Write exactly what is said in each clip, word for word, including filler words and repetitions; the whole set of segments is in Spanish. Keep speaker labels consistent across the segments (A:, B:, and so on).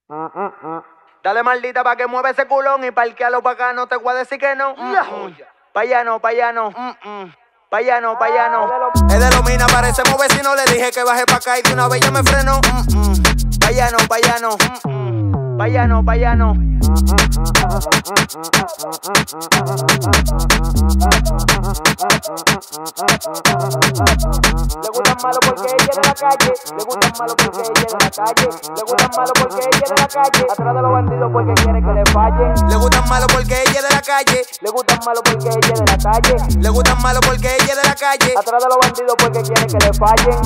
A: Dale maldita pa' que mueva ese culón y parquealo pa' acá, no te voy a decir que no.
B: La joya.
A: Pa' allá no, pa' allá no. Pa' allá no, pa' allá no.
B: Es de los mina, parecemos vecinos. Le dije que baje pa' acá y de una vez ya me frenó.
A: Pa' allá no, pa' allá no. Pa' allá no, pa' allá no.
C: Le gustan malo porque ella es de la calle. Le gustan malo porque ella es de la calle. Le gustan malo porque ella es de la calle. Atrás de los bandidos porque quiere que le fallen.
B: Le gustan malo porque ella es de la calle.
C: Le gustan malo porque ella es de la calle.
B: Le gustan malo porque ella es de la calle.
C: Atrás de los bandidos porque quiere que le fallen.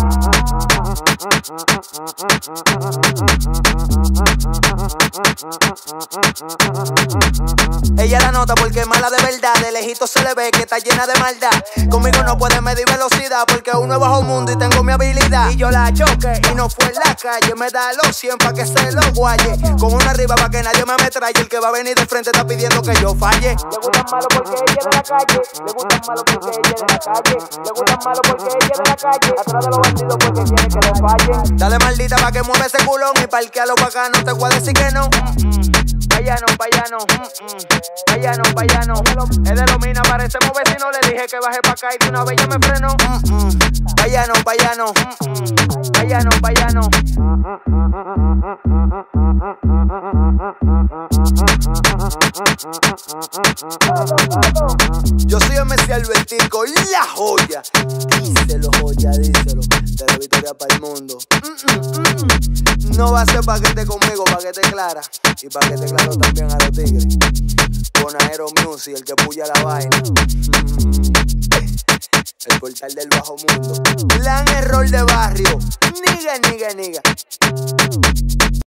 B: Ella la nota porque es mala de verdad. De lejito se le ve que está llena de maldad. Conmigo no puede medir velocidad porque uno es bajo mundo y tengo mi habilidad.
A: Y yo la choque
B: Y no fue en la calle, me da los cien pa' que se lo guaye. Con una arriba pa' que nadie me ametralle. El que va a venir de frente está pidiendo que yo falle.
C: Le gustan malo porque ella es de la calle. Le gustan malo porque ella es de la calle. Le gustan malo porque ella es de la calle. Atrás de los bandidos porque quiere que le fallen.
B: Dale maldita pa' que mueva ese culón y parquealo pa' acá, no te voy a decir que no.
A: Pa' allá no, pa' allá no. Pa' allá no, pa' allá no. Es de los mina, parecemos vecinos. Le dije que baje pa' acá y de una vez ya me frenó.
B: Pa' allá no, pa' allá no.
A: Pa' allá no, pa' allá no.
B: Yo soy M C Albertico, la joya. Díselo, joya, díselo. De la victoria para el mundo. Mm, mm, mm. No va a ser paquete conmigo, paquete clara. Y paquete claro también a los tigres. Con Aero Music, el que puya la vaina. Mm. El portal del bajo mundo. Plan error de barrio. Niga, niga, niga.